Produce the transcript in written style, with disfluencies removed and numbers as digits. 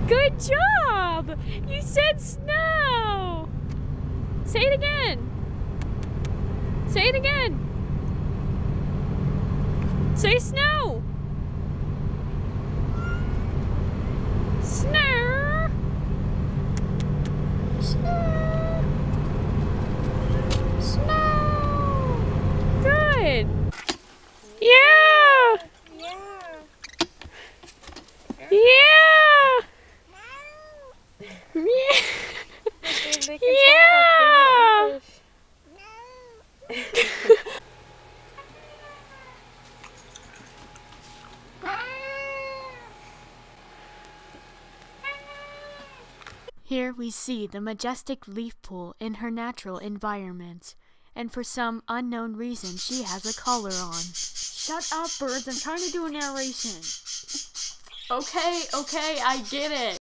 Good job! You said snow! Say it again. Say it again. Say snow. Snow. Snow. Snow. Good. Yeah. Yeah. Yeah. They can Yeah. talk. They know English. Here we see the majestic leaf pool in her natural environment, and for some unknown reason she has a collar on. Shut up, birds, I'm trying to do a narration. Okay, I get it.